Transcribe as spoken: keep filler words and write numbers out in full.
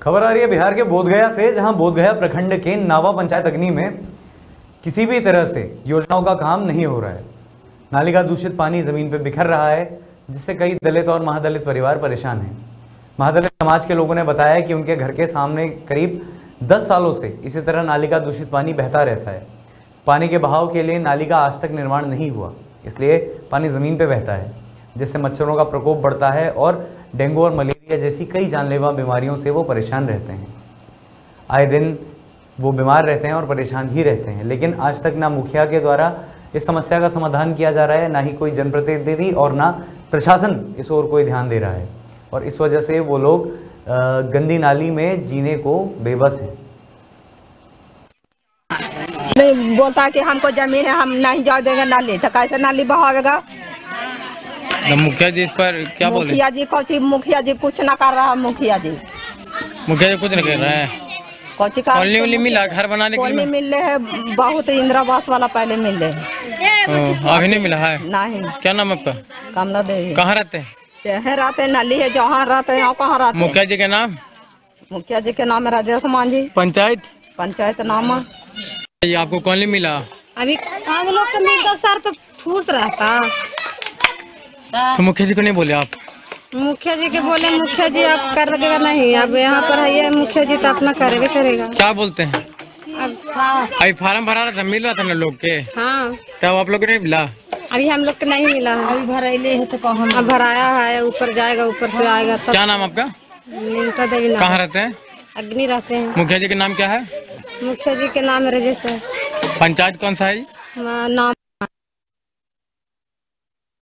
खबर आ रही है बिहार के बोधगया से, जहां बोधगया प्रखंड के नावा पंचायत अग्नि में किसी भी तरह से योजनाओं का काम नहीं हो रहा है। नाली का दूषित पानी जमीन पर बिखर रहा है, जिससे कई दलित और महादलित परिवार परेशान हैं। महादलित समाज के लोगों ने बताया कि उनके घर के सामने करीब दस सालों से इसी तरह नाली का दूषित पानी बहता रहता है। पानी के बहाव के लिए नाली का आज तक निर्माण नहीं हुआ, इसलिए पानी ज़मीन पे बहता है, जिससे मच्छरों का प्रकोप बढ़ता है और डेंगू और मलेरिया जैसी कई जानलेवा बीमारियों से वो परेशान रहते हैं। आए दिन वो बीमार रहते हैं और परेशान ही रहते हैं, लेकिन आज तक ना मुखिया के द्वारा इस समस्या का समाधान किया जा रहा है, ना ही कोई जनप्रतिनिधि और ना प्रशासन इस ओर कोई ध्यान दे रहा है। और इस वजह से वो लोग गंदी नाली में जीने को बेबस हैं। नहीं बोलता कि हमको जमीन है, हम नहीं जा देंगे नाली, तो कैसे नाली बहावेगा? मुखिया जी पर क्या बोले? मुखिया जी कुछ मुखिया जी कुछ ना कर रहा है। मुखिया जी मुखिया जी कुछ नहीं कर रहा है। कुछ कॉलोनी उली मिला घर बनाने के लिए? मिल रहे है बहुत, इंदिरा आवास वाला पहले मिल रहे हैं, अभी नहीं मिला है। नहीं। क्या नाम आपका? कमला देवी। कहाँ रहते हैं? शहर रहते हैं, नली है जहाँ रहते हैं। आप कहाँ रहते हैं? मुखिया जी के नाम? मुखिया जी के नाम है राजेश मान जी। पंचायत पंचायत नाम ये आपको कॉलोनी मिला? अभी हम लोग को मिलता सर तो फूस रहता। तो मुखिया जी को नहीं बोले आप? मुखिया जी के बोले, मुखिया जी आप कर देगा नहीं। अब यहाँ पर है ये मुखिया जी तो अपना करे भी करेगा। क्या बोलते हैं? अब अभी फार्म भरा रहा था, मिल रहा था ना लोग के? हाँ। तब आप लोग को नहीं मिला? अभी हम लोग को नहीं मिला है। अभी भराइले है तो कहाँ? अब भराया है, ऊपर जाएगा, ऊपर से आएगा तब। क्या नाम आपका? नीता देवी नाम। कहाँ रहते हैं? अग्नि रहते हैं। मुखिया जी के नाम क्या है? मुखिया जी के नाम राजेश है। पंचायत कौन सा है? नाम